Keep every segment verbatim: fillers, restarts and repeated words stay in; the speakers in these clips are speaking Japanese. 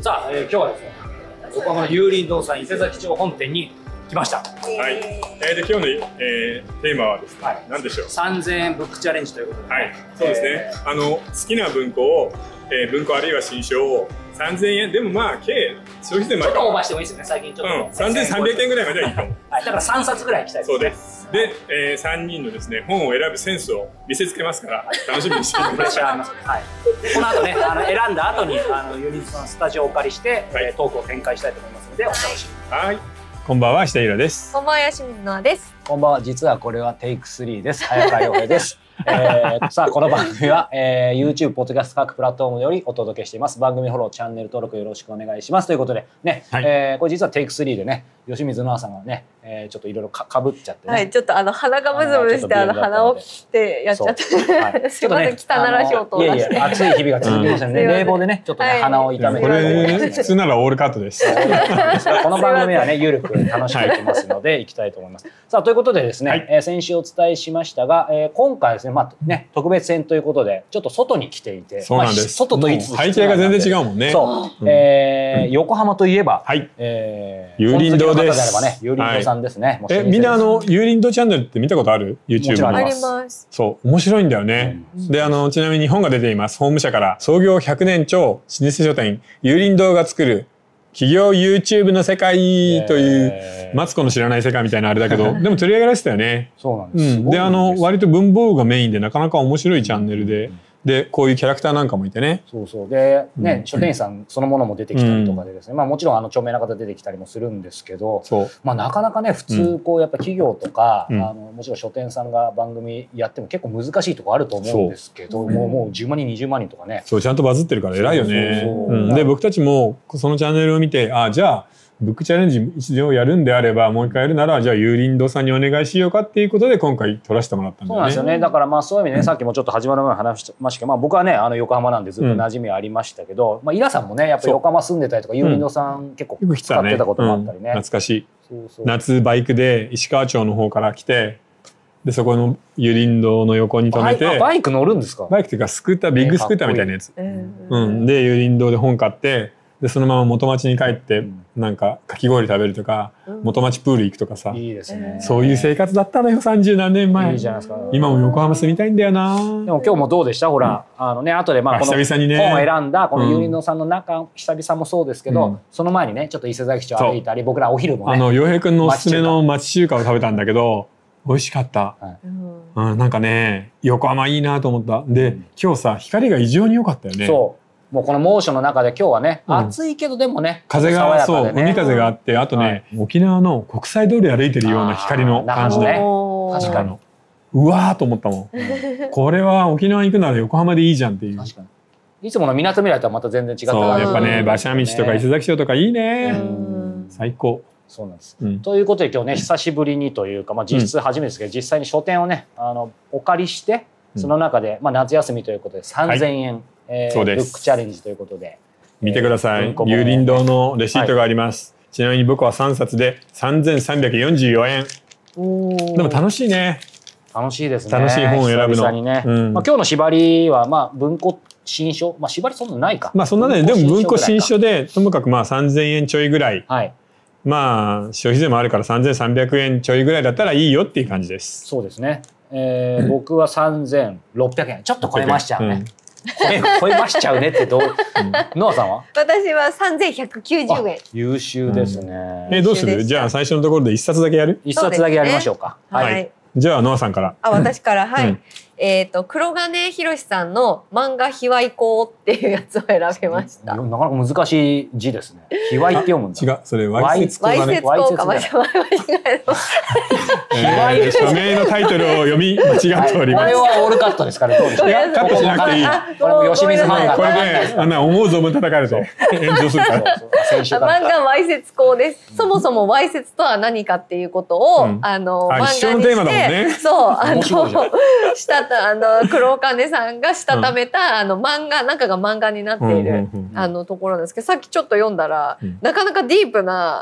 さあ、えー、今日はですね、横浜の有林堂さん伊勢崎町本店に来ました。はい。えー、で今日の、えー、テーマはですね、はい、何でしょう。 さんぜんえんブックチャレンジということで、はい、 そうですね。えー、あの好きな文庫を、えー、文庫あるいは新書をさんぜんえんでもまあ計消費税までちょっとオーバーしてもいいですよね。最近ちょっと、うん、さんぜんさんびゃくえんぐらいまではいいと思う。 はい、だからさんさつぐらいいきたいですね。そうです。 で、えー、さんにんのですね本を選ぶセンスを見せつけますから楽しみにしてください。 はい。この後ね、あの選んだ後にあのユニさんスタジオをお借りして、はい、トークを展開したいと思いますのでお楽しみに。 はい。こんばんは、下平です。 こんばんは、清水乃愛です。 こんばんは、実はこれはテイクスリーです。早川洋平です。えー、さあこの番組は、えー、YouTube、ポッドキャスト各プラットフォームよりお届けしています。番組フォロー、チャンネル登録よろしくお願いしますということでね、はい、えー、これ実はテイクスリーでね、吉水乃愛さんがね、えー、ちょっといろいろかかぶっちゃってね、 はい、ちょっとあの鼻がムズムズしてあの鼻を切ってやっちゃって、はい、すいません、汚らしい音を出して、いやいや暑い日々が続きますよね。冷房でねちょっとね、はい、鼻を痛めて、 これ普通ならオールカットです。 この番組はねゆるく楽しくいきますのでいきたいと思います。さあということでですね、はい、えー、先週お伝えしましたが、えー、今回ですね、まあね特別編ということでちょっと外に来ていて、 そうなんです。 外といつ背景が全然違うもんね。 そう、えー、横浜といえば、はい、えー、 有林堂です。 有林堂さんですね。 え、みんなあの有林堂チャンネルって見たことある ？YouTube の。 あります。 そう、面白いんだよね。で、あのちなみに本が出ています。法務社から創業ひゃくねん超老舗書店有林堂が作る企業 YouTube の世界というマツコの知らない世界みたいなあれだけど、でも取り上げられてたよね。 そうなんです。うん、 で、あの割と文房具がメインでなかなか面白いチャンネルで。でこういうキャラクターなんかもいてね。 そうそうでね、うん、書店員さんそのものも出てきたりとかでですね、うん、まあもちろんあの著名な方出てきたりもするんですけど、まあなかなかね普通こうやっぱ企業とか、うん、あのもちろん書店さんが番組やっても結構難しいところあると思うんですけど、もうもうじゅうまんにんにじゅうまんにんとかね。 そうちゃんとバズってるから偉いよね。で僕たちもそのチャンネルを見て、あじゃあブックチャレンジ一度やるんであればもう一回やるならじゃあ有林堂さんにお願いしようかっていうことで今回撮らせてもらったんだよね。 そうなんですよね。だからまあそういう意味でね、さっきもちょっと始まる前に話しましたけど、まあ僕はねあの横浜なんでずっと馴染みありましたけど、うん、まあイラさんもねやっぱり横浜住んでたりとか有林堂さん結構使ってたこともあったりね。 懐かしい。そうそう夏バイクで石川町の方から来て、でそこの有林堂の横に止めて、 バイク乗るんですか？ バイクっていうかスクーター、ビッグスクーターみたいなやつ。うん、で有林堂で本買って。でそのまま元町に帰ってなんかかき氷食べるとか、うん、元町プール行くとかさ、 いいですね。 そういう生活だったのよさんじゅうなんねんまえ。いいじゃないですか。今も横浜住みたいんだよな。でも今日もどうでした？ほら、うん、あのね後でまあこの本を選んだこの有林堂さんの中、うん、久々もそうですけど、うん、その前にねちょっと伊勢崎町歩いたり、僕らお昼もね、 あの洋平くんのおすすめの町中華を食べたんだけど美味しかった。はい、うん、なんかね横浜いいなと思った。で、うん、今日さ光が異常に良かったよね。そう。もうこの猛暑の中で今日はね、うん、暑いけどでもね風が、ね、そう海風があって、あとね、はい、沖縄の国際通り歩いてるような光の感じで、ね、確かにうわーと思ったもん、うん、これは沖縄行くなら横浜でいいじゃんっていう。確かにいつものみなとみらいとはまた全然違った。 そうやっぱね馬車道とか伊勢崎町とかいいね、最高。 そうなんです、うん、ということで今日ね久しぶりにというか、まあ、実質初めてですけど、うん、実際に書店をねあのお借りしてその中で、まあ、夏休みということでさんぜんえん、はい、えー、ブックチャレンジということで見てください。有林堂のレシートがあります、はい、ちなみに僕はさんさつでさんぜんさんびゃくよんじゅうよえん。でも楽しいね。 楽しいですね。 楽しい本を選ぶの。 ね、うん、まあ今日の縛りはまあ文庫新書、まあ縛りそんなないか。 まあそんなね、でも文庫新書でともかくまあさんぜんえんちょいぐらい、はい、まあ消費税もあるからさんぜんさんびゃくえんちょいぐらいだったらいいよっていう感じです。 そうですね。えー、僕はさんぜんろっぴゃくえんちょっと超えましちゃうね。え超えましちゃうねってどう？ノアさんは？ 私はさんぜんひゃくきゅうじゅうえん。 優秀ですね。 えどうする？じゃあ最初のところで一冊だけやる？ 一冊だけやりましょうか。 はい。 じゃあノアさんから。 あ私からはい。えっと黒金博さんの漫画卑猥校っていうやつを選びました。 なかなか難しい字ですね。卑猥って読むんだ。 違うそれわいせつ校だね。 わいせつ校か間違えた。 卑猥署名のタイトルを読み間違っております。 これはオールカットですからどうですか。 いやカットしなくていい。 これも吉水漫画。 これであんな思う存分叩かれて炎上するから。 漫画わいせつ校です。そもそもわいせつとは何かっていうことをあの漫画にしてそうあのしたあの黒金さんがしたためた、うん、あの漫画中が漫画になっているあのところなんですけど、さっきちょっと読んだら、うん、なかなかディープな、うん、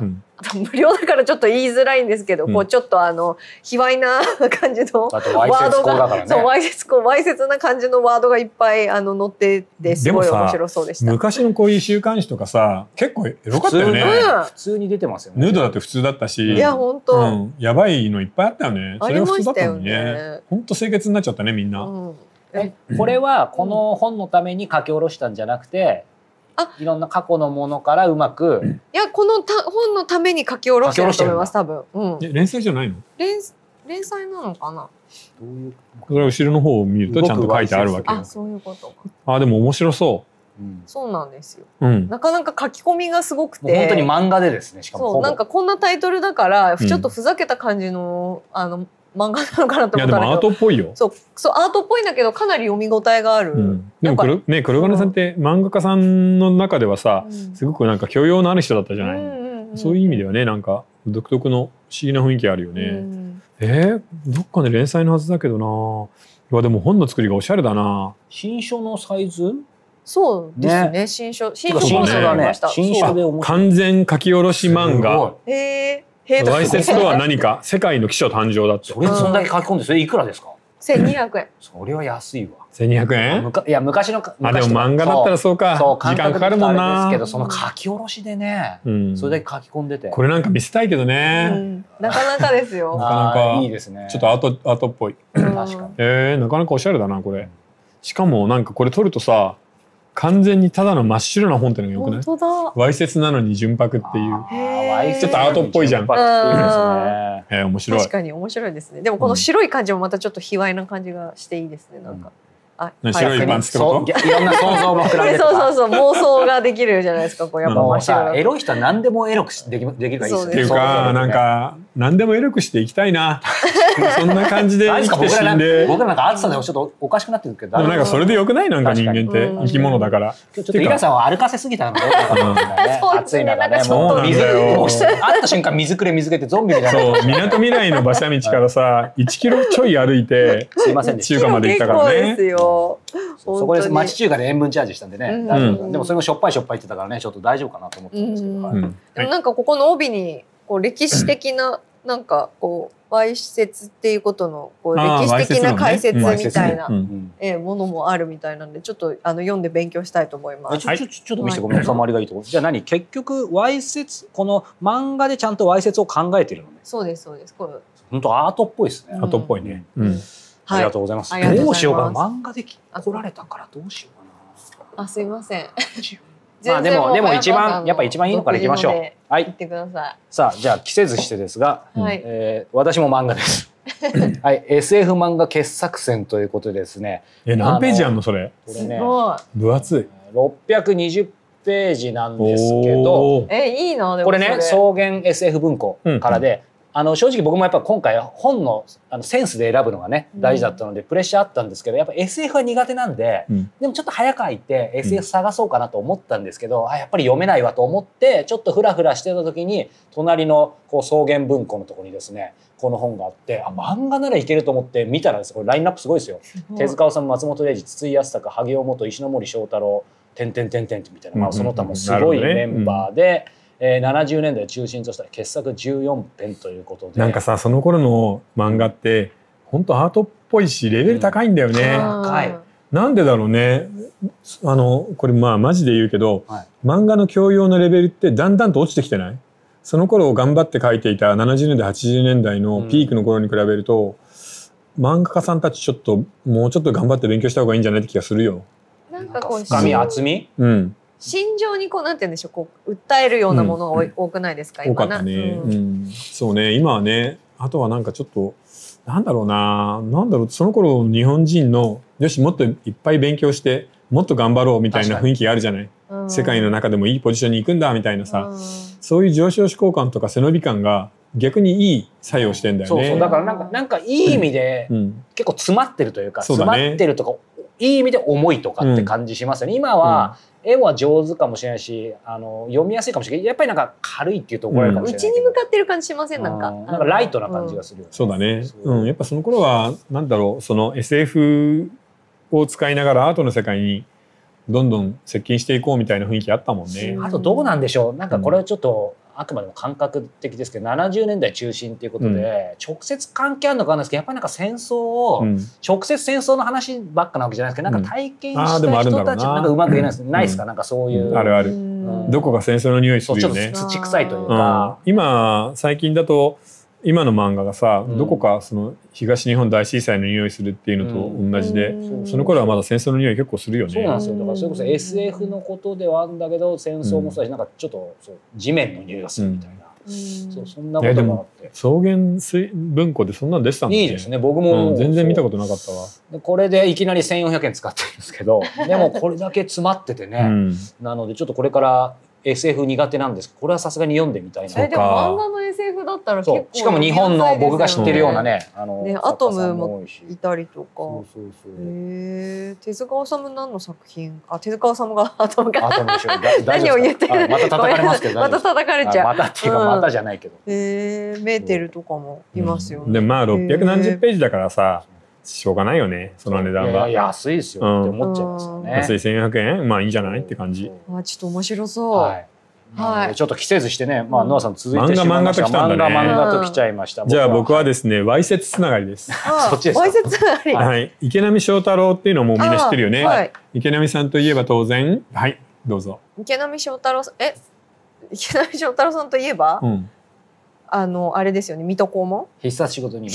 無料だからちょっと言いづらいんですけど、うん、こうちょっとあの卑猥な感じのワードが、ね、そうわいせつわいせつな感じのワードがいっぱいあの載っててすごい面白そうでした。 昔のこういう週刊誌とかさ結構エロかったよね。 普通、うん、普通に出てますよね。 ヌードだって普通だったし、 いや本当、うん、 やばいのいっぱいあったよね。それが普通だったのにね。本当清潔になっちゃったねみんな。うん、 えこれはこの本のために書き下ろしたんじゃなくて。あいろんな過去のものからうまくいやこのた本のために書き下ろしてると思います多分、うん、 え連載じゃないの？ 連連載なのかな。 どういうこれ後ろの方を見るとちゃんと書いてあるわけよ。 あそういうことか。 あでも面白そう、 うん、そうなんですよ、 うん、 なかなか書き込みがすごくて本当に漫画でですね。しかもそうなんかこんなタイトルだからちょっとふざけた感じの、うん、あの漫画なのかなと思ったんだけど、いやでもアートっぽいよ。 そうそうアートっぽいんだけどかなり読み応えがある、うん、 でもくるね黒金さんって漫画家さんの中ではさ、うん、すごくなんか教養のある人だったじゃない、うんうんうん、そういう意味ではねなんか独特の不思議な雰囲気あるよね、うん、えー、どっかで連載のはずだけどないやでも本の作りがおしゃれだな。 新書のサイズそうですね、ね新書新書新書だね。新書で面白い完全書き下ろし漫画。 へーわいせつとは何か世界の起承誕生だって。 それそんだけ書き込んでそれいくらですか？ せんにひゃくえん。 それは安いわ。 せんにひゃくえん？ いや昔のあでも漫画だったらそうか。そう時間かかるもんな。 ですけどその書き下ろしでね、うん、それだけ書き込んでて。 これなんか見せたいけどね。 うん、なかなかですよ。 なかなかいいですね。 ちょっとアートアートっぽい。 確かに。 えー、なかなかおしゃれだなこれ。しかもなんかこれ撮るとさ。完全にただの真っ白な本ってのがよくない？ 本当だ。 わいせつなのに純白っていう。 へちょっとアートっぽいじゃん。 いいですね。 えー、面白い。 確かに面白いですね。でもこの白い感じもまたちょっと卑猥な感じがしていいですね。なんか。 あ、白いパンツってこと？ いろんな想像も膨らんで。 そうそうそう妄想ができるじゃないですか。こうやっぱ真っ白。 エロい人は何でもエロくできできるからいいですね。 っていうかなんか何でもエロくしていきたいな。そんな感じで生きて死んで。 僕らなんか暑さでちょっとおかしくなってるけど。 なんかそれでよくないなんか人間って生き物だから。 ちょっとイラさんは歩かせすぎたのよ。暑い中ね。 もう水会った瞬間水くれ水くれってゾンビみたいな。 そう港未来の馬車道からさいちキロちょい歩いて中華まで行ったからね。 そこで町中華で塩分チャージしたんでね。でもそれもしょっぱいしょっぱいって言ったからねちょっと大丈夫かなと思ってたんですけど。 でもなんかここの帯にこう歴史的ななんかこうわいせつっていうことのこう歴史的な解説みたいなものもあるみたいなんでちょっとあの読んで勉強したいと思います。 ちょちょちょっと見せてごめん収まりがいいところ。じゃあ何結局わいせつこの漫画でちゃんとわいせつを考えてるのね。 そうですそうです。これ本当アートっぽいですね。 アートっぽいね。 ありがとうございます。どうしようかな漫画で来られたからどうしようかな。 あすいません。 まあでもでも一番やっぱ一番いいのからいきましょう。はい。 言ってください。 さあじゃあ着せずしてですが、えー、私も漫画です。はい、エスエフ 漫画傑作選ということでですね。 え何ページあるのそれ？ これね分厚い。 ろっぴゃくにじゅうページなんですけど、 えいいなでもこれね草原 エスエフ 文庫からで。あの正直僕もやっぱ今回本のあのセンスで選ぶのがね大事だったのでプレッシャーあったんですけどやっぱ エスエフ は苦手なんで、うん、でもちょっと早く開いて エスエフ 探そうかなと思ったんですけど、うん、あやっぱり読めないわと思ってちょっとフラフラしてた時に隣のこう草原文庫のところにですねこの本があってあ漫画ならいけると思って見たらですこれラインナップすごいですよ。手塚治虫、松本零士、筒井康隆、萩尾元、石ノ森章太郎てんてんてんてんみたいな、まあ、その他もすごいメンバーで。えー、ななじゅうねんだいを中心とした傑作じゅうよんぺんということでなんかさその頃の漫画って本当アートっぽいしレベル高いんだよね、うん、高いなんでだろうねあのこれまあマジで言うけど、はい、漫画の教養のレベルってだんだんと落ちてきてないその頃頑張って描いていたななじゅうねんだいはちじゅうねんだいのピークの頃に比べると、うん、漫画家さんたちちょっともうちょっと頑張って勉強した方がいいんじゃないって気がするよ。 なんかこう深み厚み、 うん心情にこうなんて言うんでしょうこう訴えるようなものが多くないですか、 うん、今多かったね、うんうん、そうね今はねあとはなんかちょっとなんだろうななんだろうその頃日本人のよしもっといっぱい勉強してもっと頑張ろうみたいな雰囲気があるじゃない、うん、世界の中でもいいポジションに行くんだみたいなさ、うん、そういう上昇志向感とか背伸び感が逆にいい作用してんだよね。 そうそうだからなんかなんかいい意味で、うん、結構詰まってるというか、うん、詰まってるとかいい意味で重いとかって感じしますよね、うん、今は、うん、絵は上手かもしれないしあの読みやすいかもしれないやっぱりなんか軽いっていうと怒られるかもしれない、 うん、内に向かってる感じしませんなんかなんかライトな感じがするよね、 うん、そうだね、うん、やっぱその頃はなんだろうその エスエフ を使いながらアートの世界にどんどん接近していこうみたいな雰囲気あったもんね。 あとどうなんでしょうなんかこれはちょっと、 あくまでも感覚的ですけどななじゅうねんだい中心っていうことで、うん、直接関係あるのかなんですけどやっぱりなんか戦争を、うん、直接戦争の話ばっかなわけじゃないですけどなんか体験した人たち、うん、なんかうまく言えないです、うん、ないですかなんかそういう、 うん、あるある、うん、どこか戦争の匂いするよね。 ちょっと土臭いというか、 うん、今最近だと今の漫画がさ、うん、どこかその東日本大震災の匂いするっていうのと同じで、うん、その頃はまだ戦争の匂い結構するよね。 そうなんですよ。だからそれこそ エスエフ のことではあるんだけど戦争もそうだし、うん、なんかちょっとそう地面の匂いがするみたいな、うん、そうそんなこともあって。 草原水文庫でそんなの出てたんだね。 いいですね。僕も、 うん、全然見たことなかったわ。 でこれでいきなりせんよんひゃくえん使ってるんですけど、でもこれだけ詰まっててね。うん、なのでちょっとこれから。エスエフ 苦手なんですけどこれはさすがに読んでみたいな。 えでも漫画の エスエフ だったら結構しかも日本の僕が知ってるようなね、あのねアトムもいたりとか。そうそうそう。へえ手塚治虫何の作品？あ手塚治虫がアトムか。アトムでしょ。何を言ってる？ また叩かれますけど。 また叩かれちゃう。 またっていうかまたじゃないけど。 へえメーテルとかもいますよね。 でまあろっぴゃくなんじゅっページだからさ。しょうがないよねその値段は。 いや安いですよって思っちゃいますよね。 安いせんよんひゃくえんまあいいんじゃないって感じ。 あちょっと面白そう。 はい、ちょっと季節してね、まあノアさん続いてしまいました。 漫画漫画と来たんだね。 漫画と来ちゃいました。 じゃあ僕はですね、わいせつつながりです。 そっちですか。 わいせつつながり。 はい。池波正太郎っていうのもみんな知ってるよね。はい、池波さんといえば当然、はいどうぞ。 池波正太郎さん、え、池波正太郎さんといえば、うん、あのあれですよね、水戸黄門。 必殺仕事に。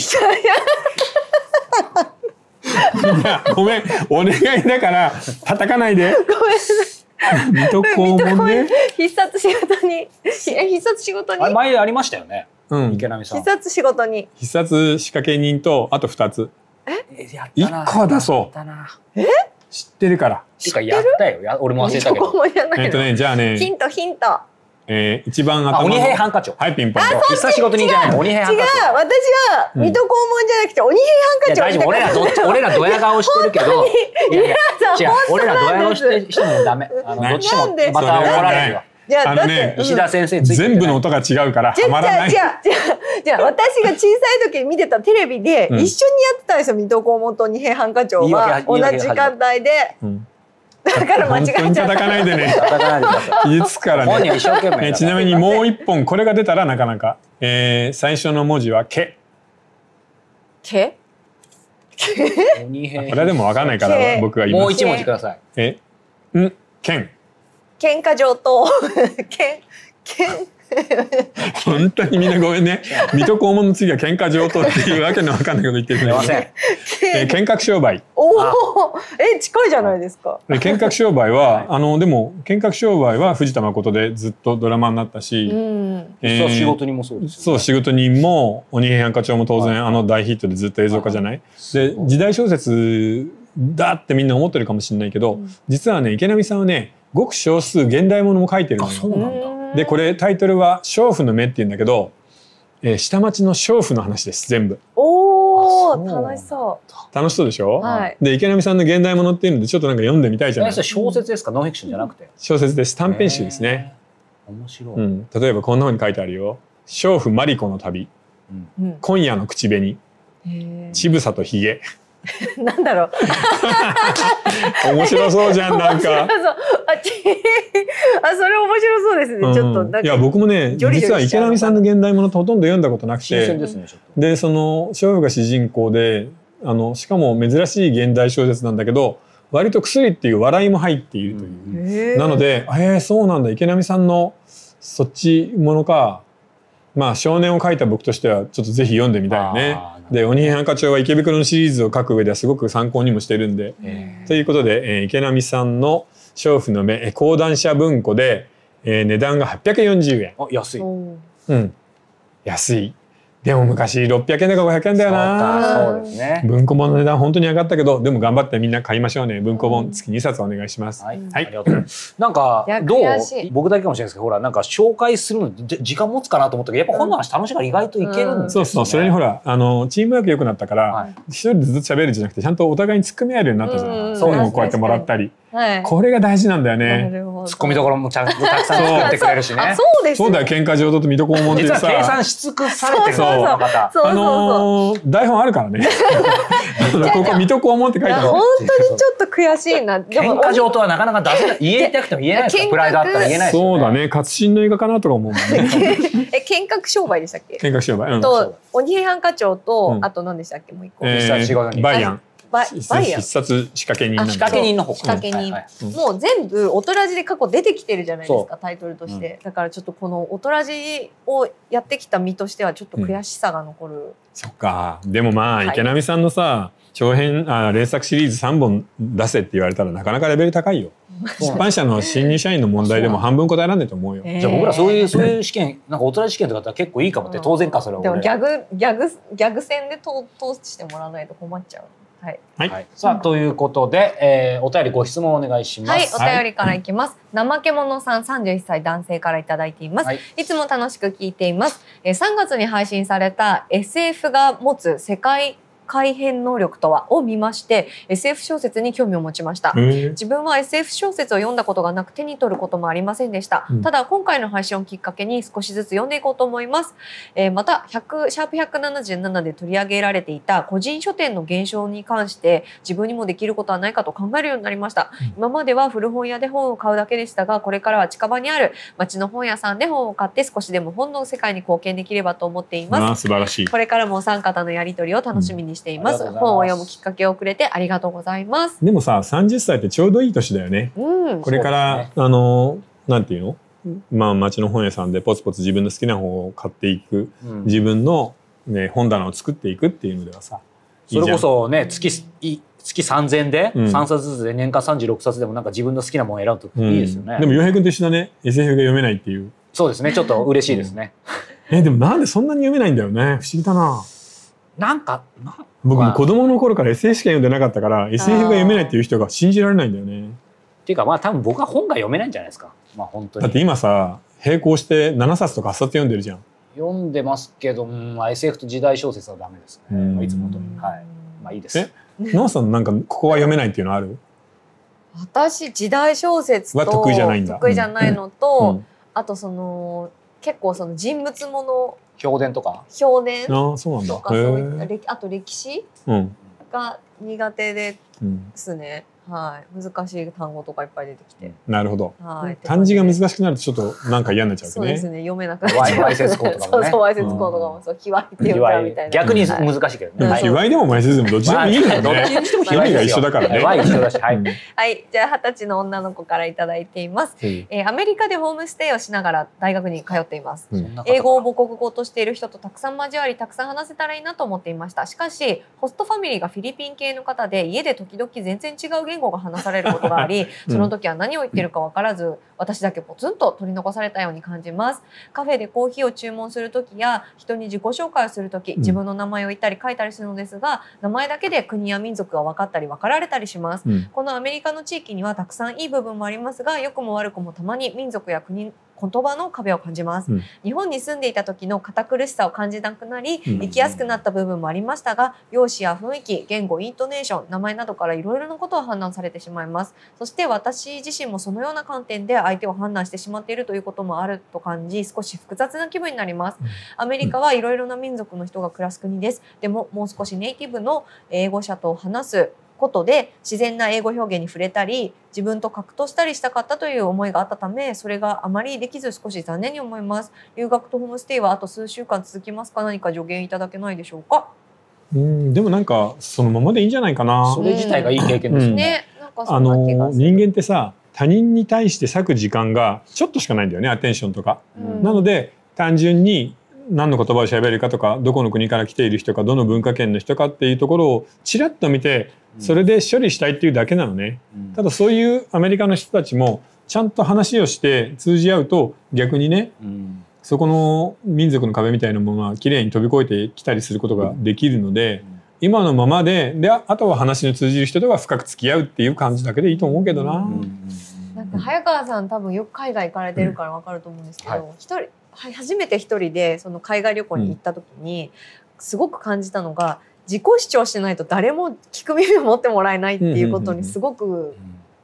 いやごめんお願いだから叩かないで。 ごめんなさい。 水戸黄門ね。 必殺仕事に必殺仕事に。 あ前ありましたよね。うん。池波さん。 必殺仕事に。 必殺仕掛け人とあと二つ。 え？ 一個は出そう。 え？ 知ってるから。 てかやったよ。や俺も忘れたけど。 えっとねじゃあね。 ヒントヒント。 えー、一番頭の鬼平犯科長。 はいピンポン。 必殺仕事人じゃない。鬼平犯科長。 違う私は水戸黄門じゃなくて鬼平犯科長。 大丈夫俺らどっち俺らドヤ顔してるけど。いやいや違う俺らドヤ顔してしてもダメ。あのどっちもまた怒られるよ。 あのね石田先生全部の音が違うからはまらない。 じゃあじゃあじゃあ私が小さい時に見てたテレビで一緒にやってたんですよ水戸黄門と鬼平犯科長は同じ時間帯で。だから間違えちゃった。 叩かないでね。 叩かないでください。 傷つくからね。 本人一生懸命。 ちなみにもう一本これが出たらなかなか。えー、最初の文字はけ。 け？ 鬼平。 これはでもわかんないから僕が言います。 もう一文字ください。 え、ん、けん。 喧嘩上等。けん、けん。 本当にみんなごめんね。水戸黄門の次は喧嘩上等っていうわけのわかんないこと言ってるんだけど。えー、剣客商売。 おお、え近いじゃないですか。 剣客商売は、はい、あのでも剣客商売は藤田誠でずっとドラマになったし、 うんえー、仕事人もそうです、ね。 そう仕事人も鬼平犯科帳も当然、はい、あの大ヒットでずっと映像化じゃない。はい、で時代小説だってみんな思ってるかもしれないけど、うん、実はね池波さんはねごく少数現代ものも書いてるのよ。 あそうなんだ。 でこれタイトルは「娼婦の目」っていうんだけど、えー、下町の娼婦の話です全部。 おお楽しそう。 楽しそうでしょ。 はい、 で池波さんの現代ものっていうのでちょっとなんか読んでみたいじゃない。 小説ですかノンフィクションじゃなくて。 小説です短編集ですね。 面白い、 うん。例えばこんなふうに書いてあるよ。娼婦マリコの旅、うん、今夜の口紅、ちぶさとひげ。 なんだろう。 面白そうじゃんなんか。 あ、ちあそれ面白そうですね。うん、ちょっとなんか。 いや僕もね実は池波さんの現代ものとほとんど読んだことなくて。 新鮮ですねちょっと。 でその娼婦が主人公であのしかも珍しい現代小説なんだけど割と薬っていう笑いも入っているという。うん、なのでえー、そうなんだ池波さんのそっちものか。まあ少年を書いた僕としてはちょっとぜひ読んでみたいよね。で鬼平犯科帳は池袋のシリーズを書く上ではすごく参考にもしてるんで。ということで、えー、池波さんの「娼婦の目」講談社文庫で、えー、値段がはっぴゃくよんじゅうえん。 あ安い。 うん安い。でも昔ろっぴゃくえんだかごひゃくえんだよな。 そうですね。 文庫本の値段本当に上がったけどでも頑張ってみんな買いましょうね。文庫本月にさつお願いします。はい。はい、 なんかどう僕だけかもしれないですけどほらなんか紹介するの時間持つかなと思ったけどやっぱ本の話楽しいから意外といけるんですね。 そうそうそれにほらあのチームワーク良くなったから一人でずっと喋るんじゃなくてちゃんとお互いに突っ込み合えるようになったじゃない。本をこうやってもらったりはい、 これが大事なんだよね。 ツッコミどころもちゃんとたくさん作ってくれるしね。 そうです。 そうだよ、喧嘩上手と水戸黄門ってさ、 実は計算し尽くされてるの方。あの台本あるからね。ここ水戸黄門って書いてある。 本当にちょっと悔しいな。 喧嘩上手はなかなか出せない。言えたくても言えないですか。プライドあったら言えない。 そうだね。活心の映画かなとか思うもんね。 え、見学商売でしたっけ？ 見学商売。 と鬼平犯科帳とあと何でしたっけもう一個。 バイアン。 バイアン。 必殺仕掛け人。 仕掛け人の方。 仕掛け人。もう全部オトラジで過去出てきてるじゃないですか、タイトルとして。だからちょっとこのオトラジをやってきた身としてはちょっと悔しさが残る。 そっか。でもまあ池波さんのさ、長編あ連作シリーズさんぼん出せって言われたらなかなかレベル高いよ。出版社の新入社員の問題でも半分答えらんないと思うよ。 じゃあ僕らそういうそういう試験なんか大人試験とかだったら結構いいかもって当然かそれは。 でもギャグギャグギャグ戦で通通してもらわないと困っちゃう。はい。 はい。さあということで、えー、お便りご質問お願いします。 はい、お便りからいきます。怠け者さんさんじゅういっさい男性からいただいています。はい、いつも楽しく聞いています。えー、さんがつに配信された エスエフ が持つ世界改変能力とはを見まして エスエフ 小説に興味を持ちました。自分は エスエフ 小説を読んだことがなく手に取ることもありませんでした。うん、ただ今回の配信をきっかけに少しずつ読んでいこうと思います。えー、またシャープひゃくななじゅうななで取り上げられていた個人書店の減少に関して自分にもできることはないかと考えるようになりました。うん、今までは古本屋で本を買うだけでしたが、これからは近場にある町の本屋さんで本を買って少しでも本の世界に貢献できればと思っています。 あ、素晴らしい。 これからもお三方のやり取りを楽しみにしています。うん、本を読むきっかけをくれてありがとうございます。 でもさ、さんじゅっさいってちょうどいい年だよね。うん、これから、ね、あのなんていうの、まあ町の本屋さんでポツポツ自分の好きな本を買っていく、うん、自分の、ね、本棚を作っていくっていうのではさ、 それこそね月月さんぜんえんでさんさつずつで年間さんじゅうろくさつでもなんか自分の好きなものを選ぶといいですよね。 うん、でも洋平君と一緒だね。エスエフ が読めないっていう。 そうですね。ちょっと嬉しいですね。 うん、えでもなんでそんなに読めないんだよね。不思議だな。 なんか僕も子供の頃から エスエフ しか読んでなかったから エスエフ が読めないっていう人が信じられないんだよね。 っていうかまあ多分僕は本が読めないんじゃないですか。まあ本当に。 だって今さ並行してななさつとかはっさつ読んでるじゃん。 読んでますけど、まあ、エスエフ と時代小説はダメですね。いつもとに。はい。まあいいです。 え、ノアさんなんかここは読めないっていうのある？ 私時代小説とは得意じゃないんだ。 得意じゃないのと、うん、あとその結構その人物もの評伝とか評伝あ、そうなんだ。 とかそういったあと歴史、うん、が苦手ですね。はい、難しい単語とかいっぱい出てきて。 なるほど。はい、漢字が難しくなるとちょっとなんか嫌になっちゃうね。 そうですね、読めなくなっちゃう。 わいせつこうとかもね。 そうそう、わいせつこうとかもそう、卑猥っていうかみたいな。 逆に難しいけどね。 卑猥でもわいせつでもどっちでもいいんだよね。 どっちにしても卑猥が一緒だからね。 わい一緒だし、はい。 はい、じゃあ二十歳の女の子からいただいています。えー、アメリカでホームステイをしながら大学に通っています。英語を母国語としている人とたくさん交わり、たくさん話せたらいいなと思っていました。しかし、ホストファミリーがフィリピン系の方で、家で時々全然違う言語が話されることがあり、その時は何を言ってるか分からず、私だけポツンと取り残されたように感じます。カフェでコーヒーを注文する時や人に自己紹介をする時、自分の名前を言ったり書いたりするのですが、名前だけで国や民族が分かったり分かられたりします。うん、このアメリカの地域にはたくさんいい部分もありますが、良くも悪くもたまに民族や国言葉の壁を感じます。うん、日本に住んでいた時の堅苦しさを感じなくなり、生きやすくなった部分もありましたが、容姿や雰囲気、言語、イントネーション、名前などからいろいろなことを判断されてしまいます。そして私自身もそのような観点で相手を判断してしまっているということもあると感じ、少し複雑な気分になります。アメリカはいろいろな民族の人が暮らす国です。でももう少しネイティブの英語者と話すことで自然な英語表現に触れたり、自分と格闘したりしたかったという思いがあったため、それがあまりできず少し残念に思います。留学とホームステイはあと数週間続きますか？何か助言いただけないでしょうか？ うん、でもなんかそのままでいいんじゃないかな。 それ自体がいい経験ですね。 うん、なんかそんな気がする。 あの人間ってさ、他人に対して割く時間がちょっとしかないんだよね、アテンションとか。うん、なので単純に何の言葉を喋るかとか、どこの国から来ている人か、どの文化圏の人かっていうところをちらっと見て、それで処理したいっていうだけなのね。うん、ただそういうアメリカの人たちもちゃんと話をして通じ合うと逆にね、うん、そこの民族の壁みたいなものはきれいに飛び越えてきたりすることができるので、うん、今のままで、で、あとは話の通じる人とは深く付き合うっていう感じだけでいいと思うけどな。うん、 なんか早川さん多分よく海外行かれてるから分かると思うんですけど、うん、はい、一人初めて一人でその海外旅行に行った時にすごく感じたのが、自己主張しないと誰も聞く耳を持ってもらえないっていうことにすごく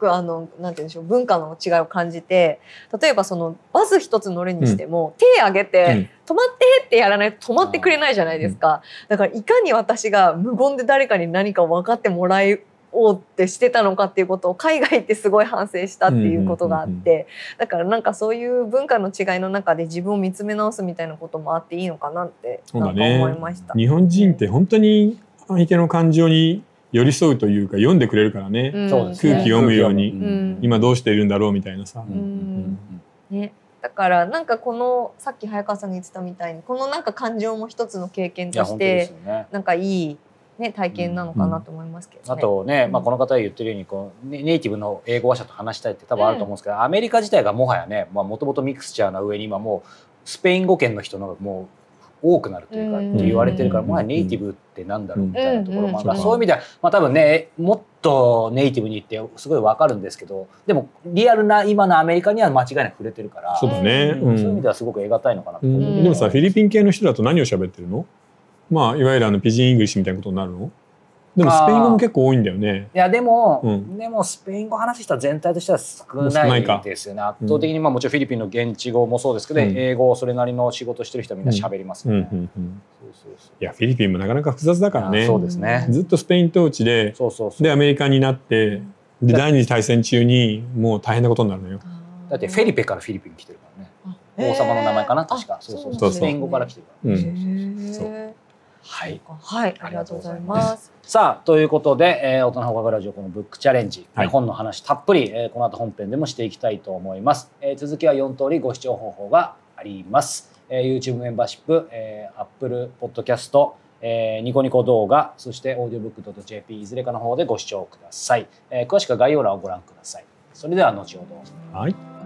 くあのなんて言うんでしょう、文化の違いを感じて、例えばそのバス一つ乗るにしても、うん、手挙げて、うん、止まってってやらないと止まってくれないじゃないですか。だからいかに私が無言で誰かに何か分かってもらおうってしてたのかっていうことを海外ってすごい反省したっていうことがあって、だからなんかそういう文化の違いの中で自分を見つめ直すみたいなこともあっていいのかなってなんか思いました。 日本人って本当に相手の感情に寄り添うというか読んでくれるからね、うん、空気読むように、うん、今どうしているんだろうみたいなさ、うんうんね、だからなんかこのさっき早川さんが言ってたみたいにこのなんか感情も一つの経験として、ね、なんかいい、ね、体験なのかなと思いますけどね。 あとね、まあ、この方が言ってるようにこうネイティブの英語話者と話したいって多分あると思うんですけど、うん、アメリカ自体がもはやねもともとミクスチャーな上に今もうスペイン語圏の人のもう多くなるというかって言われてるから、もはやネイティブってなんだろうみたいなところもあるから、そういう意味ではまあ多分ねもっとネイティブに言ってすごいわかるんですけど、でもリアルな今のアメリカには間違いなく触れてるから、 そうだね、 そういう意味ではすごく得難いのかなと思う。 でもさ、フィリピン系の人だと何を喋ってるの？まあいわゆるあのピジンイングリッシュみたいなことになるの？でもスペイン語も結構多いんだよね。 いやでも、うん、でもスペイン語話す人は全体としては少ないですよね。圧倒的にまあもちろんフィリピンの現地語もそうですけど、うん、英語をそれなりの仕事してる人はみんな喋りますよね。 いやフィリピンもなかなか複雑だからね。 そうですね。 ずっとスペイン統治で、そうそうそう、でアメリカになって、で第二次大戦中にもう大変なことになるのよ。 だってフェリペからフィリピン来てるからね。王様の名前かな確か。そうそうそう。スペイン語から来てるから。うん。そう。はい、 はい、ありがとうございます。 さあということで、えー、大人放課後ラジオこのブックチャレンジ、はい、本の話たっぷり、えー、この後本編でもしていきたいと思います。えー、続きはよん通りご視聴方法があります。えー、YouTube メンバーシップ、えー、Apple Podcast、えー、ニコニコ動画、そして オーディオブックドットジェーピー いずれかの方でご視聴ください。えー、詳しくは概要欄をご覧ください。それでは後ほど。 はい。